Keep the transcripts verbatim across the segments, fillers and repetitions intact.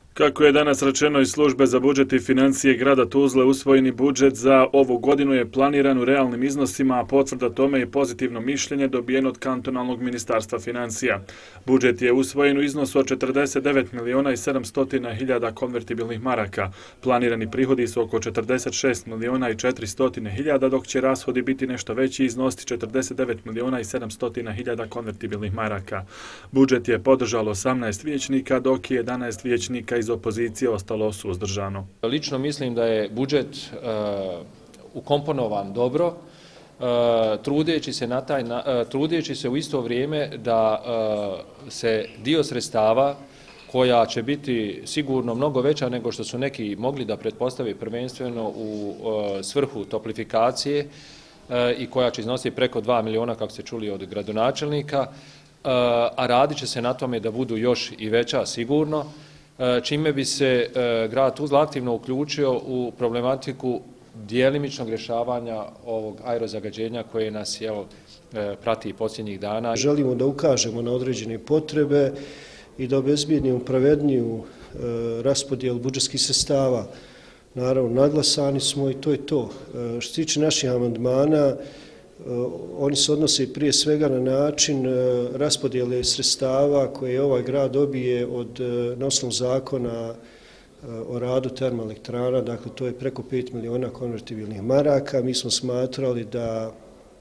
Kako je danas rečeno iz službe za budžet i financije grada Tuzle, usvojeni budžet za ovu godinu je planiran u realnim iznosima, a potvrda tome je pozitivno mišljenje dobijeno od kantonalnog ministarstva financija. Budžet je usvojen u iznosu od četrdeset devet miliona i sedamsto hiljada konvertibilnih maraka. Planirani prihodi su oko četrdeset šest miliona i četiristo hiljada, dok će rashodi biti nešto veći i iznositi četrdeset devet miliona i sedamsto hiljada konvertibilnih maraka. Budžet je podržalo osamnaest vijećnika, dok je jedanaest vijećnika iz opozicije ostalo suzdržano. Lično mislim da je budžet uh, ukomponovan dobro, uh, trudeći se na taj na, uh, trudeći se u isto vrijeme da uh, se dio sredstava koja će biti sigurno mnogo veća nego što su neki mogli da pretpostave prvenstveno u uh, svrhu toplifikacije uh, i koja će iznositi preko dva miliona, kako ste čuli od gradonačelnika, uh, a radit će se na tome da budu još i veća sigurno, čime bi se grad Tuzla aktivno uključio u problematiku djelimičnog rješavanja ovog aerozagađenja koje nas jel, prati posljednjih dana. Želimo da ukažemo na određene potrebe i da obezbijedimo pravedniju raspodjelu budžetskih sredstava. Naravno, naglasani smo i to je to. Što se tiče naših amandmana, oni se odnose prije svega na način raspodjele sredstava koje ovaj grad dobije od na osnovu zakona o radu termoelektrana, dakle to je preko pet miliona konvertibilnih maraka. Mi smo smatrali da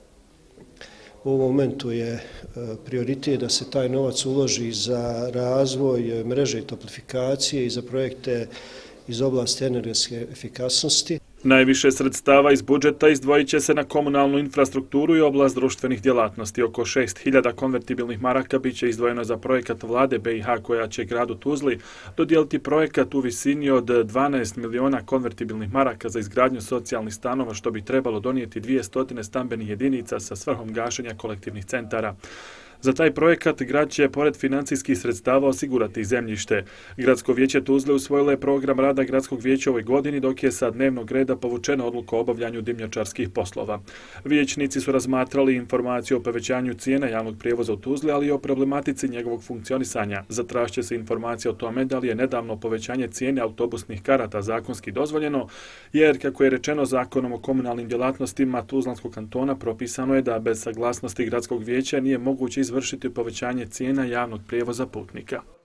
u ovom momentu je prioritet da se taj novac uloži za razvoj mreže i toplifikacije i za projekte iz oblasti energetske efikasnosti. Najviše sredstava iz budžeta izdvojit će se na komunalnu infrastrukturu i oblast društvenih djelatnosti. Oko šest hiljada konvertibilnih maraka bit će izdvojeno za projekat vlade B i H koja će gradu Tuzli dodijeliti projekat u visini od dvanaest miliona konvertibilnih maraka za izgradnju socijalnih stanova, što bi trebalo donijeti dvjesto stambenih jedinica sa svrhom gašenja kolektivnih centara. Za taj projekat grad će pored financijskih sredstava osigurati zemljište. Gradsko vijeće Tuzle usvojilo je program rada gradskog vijeća ovoj godini, dok je sa dnevnog reda povučena odluka o obavljanju dimnjačarskih poslova. Vijećnici su razmatrali informaciju o povećanju cijena javnog prijevoza u Tuzli, ali i o problematici njegovog funkcionisanja. Zatražit se informacija o tome da li je nedavno povećanje cijene autobusnih karata zakonski dozvoljeno, jer, kako je rečeno zakonom o komunalnim djelatnostima Tuzlanskog kantona, propisano je da bez saglasnosti gradskog vijeća nije moguće izvršiti povećanje cijena javnog prijevoza putnika.